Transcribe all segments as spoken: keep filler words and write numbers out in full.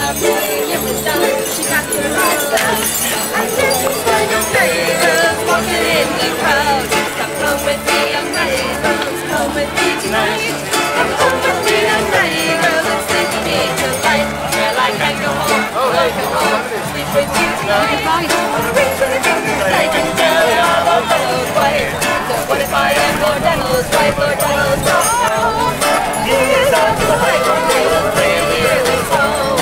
about me, it was done. She got to rise up. I said she's going to favors, walking in the crowd. Come home with me, I'm ready, girls. Come with me tonight. Come home with me, I'm ready, girls. And sleep with me tonight. Well, I can't go home, I go home. Sleep with you tonight. Wanna reach for the doctor's side and tell you all about Devil's wife. So what if I am Lord Devil's wife, Lord Devil's wife? He is out to the light one day, let's play in the early song.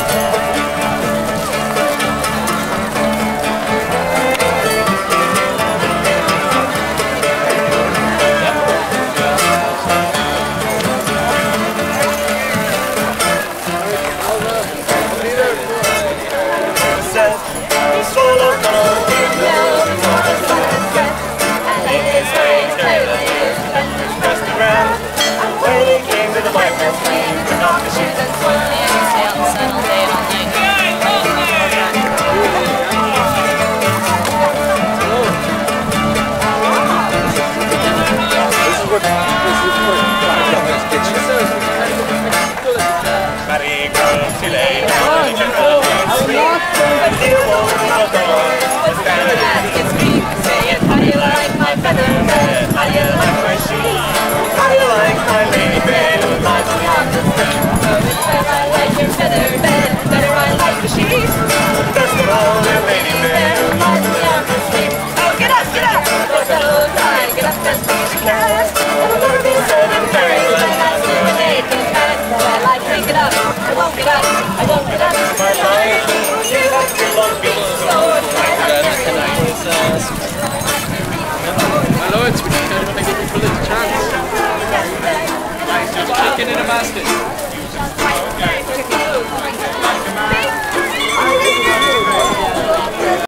My lords, would you kind of want to give me a little chance? Just chicken in a basket.